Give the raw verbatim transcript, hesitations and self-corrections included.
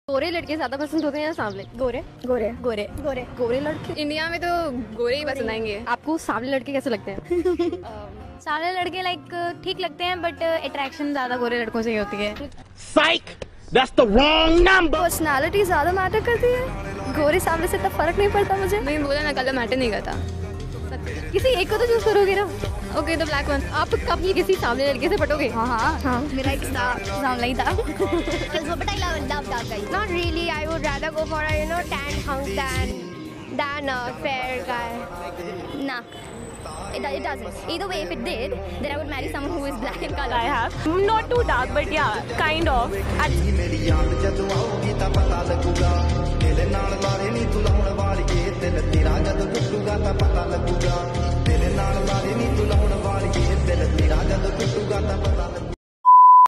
गोरे लड़के ज्यादा पसंद होते हैं या सांवले? गोरे गोरे गोरे गोरे गोरे लड़के इंडिया में तो गोरे ही पसंद आएंगे। आपको सांवले लड़के कैसे लगते हैं? सारे लड़के लाइक ठीक लगते हैं बट अट्रैक्शन ज्यादा गोरे लड़कों से ही होती है। Psych! That's the wrong number. Personality ज्यादा मैटर करती है। गोरे सांवले से इतना फर्क नहीं पड़ता मुझे। मैं बोला ना, कलर मैटर नहीं करता। किसी एक को तो चूज करोगे ना। Okay the black one. आप कभी किसी सांवले लड़के से पटोगे? हाँ हाँ हाँ मेरा एक सांवला ही था। but I love love dark guys. Not really. I would rather go for a you know tan hunk than than a fair guy. Nah. It, it doesn't. Either way, if it did, then I would marry someone who is black in color. I have. Not too dark, but yeah, kind of. मेरी याद जदों आऊगी तां पता लगूगा दिल नाल लारे नी तू लाउण वालीए दिल तेरा जदों टुटूगा तां पता लगूगा दिल नाल लारे नी तू लाउण वालीए दिल तेरा जदों टुटूगा तां पता लगूगा।